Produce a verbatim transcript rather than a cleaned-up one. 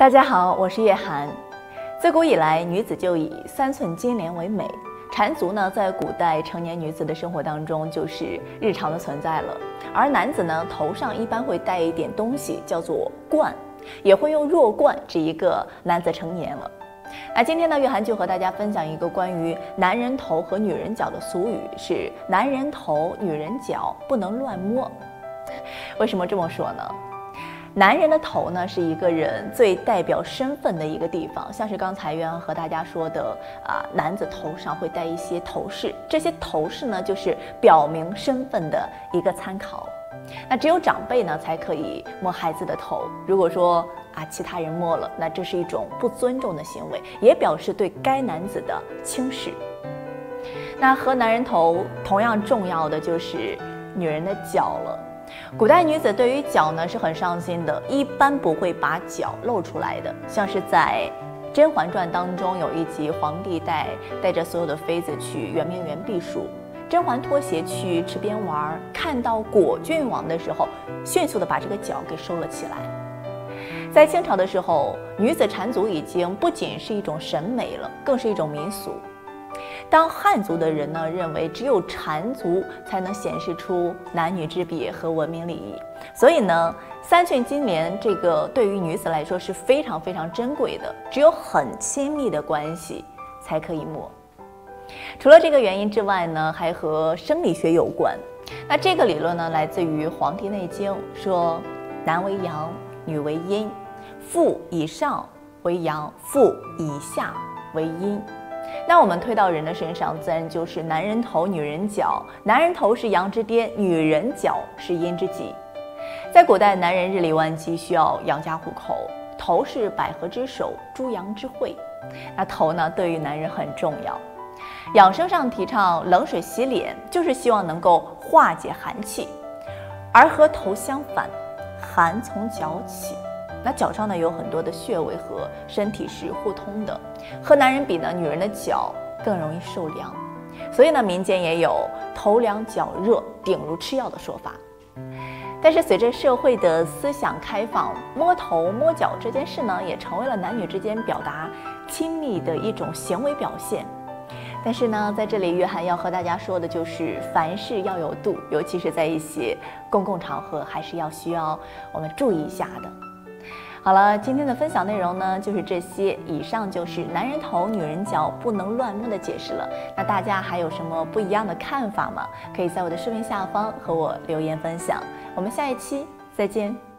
大家好，我是叶涵。自古以来，女子就以三寸金莲为美。缠足呢，在古代成年女子的生活当中就是日常的存在了。而男子呢，头上一般会戴一点东西，叫做冠，也会用弱冠指一个男子成年了。那今天呢，月涵就和大家分享一个关于男人头和女人脚的俗语，是男人头、女人脚不能乱摸。为什么这么说呢？男人的头呢，是一个人最代表身份的一个地方，像是刚才月涵和大家说的啊，男子头上会戴一些头饰，这些头饰呢，就是表明身份的一个参考。那只有长辈呢，才可以摸孩子的头。如果说啊，其他人摸了，那这是一种不尊重的行为，也表示对该男子的轻视。那和男人头同样重要的就是女人的脚了。古代女子对于脚呢是很上心的，一般不会把脚露出来的。像是在《甄嬛传》当中有一集，皇帝带带着所有的妃子去圆明园避暑，甄嬛脱鞋去池边玩，看到果郡王的时候，迅速的把这个脚给收了起来。在清朝的时候，女子缠足已经不仅是一种审美了，更是一种民俗。当汉族的人呢，认为只有缠足才能显示出男女之别和文明礼仪，所以呢，三寸金莲这个对于女子来说是非常非常珍贵的，只有很亲密的关系才可以摸。除了这个原因之外呢，还和生理学有关。那这个理论呢，来自于《黄帝内经》，说男为阳，女为阴，腹以上为阳，腹以下为阴。那我们推到人的身上，自然就是男人头、女人脚。男人头是阳之巅，女人脚是阴之极。在古代，男人日理万机，需要养家糊口，头是百合之首，诸阳之会。那头呢，对于男人很重要。养生上提倡冷水洗脸，就是希望能够化解寒气，而和头相反，寒从脚起。那脚上呢有很多的穴位和身体是互通的，和男人比呢，女人的脚更容易受凉，所以呢，民间也有头凉脚热、顶如吃药的说法。但是随着社会的思想开放，摸头摸脚这件事呢，也成为了男女之间表达亲密的一种行为表现。但是呢，在这里月涵要和大家说的就是，凡事要有度，尤其是在一些公共场合，还是要需要我们注意一下的。好了，今天的分享内容呢就是这些，以上就是男人头、女人脚不能乱摸的解释了。那大家还有什么不一样的看法吗？可以在我的视频下方和我留言分享。我们下一期再见。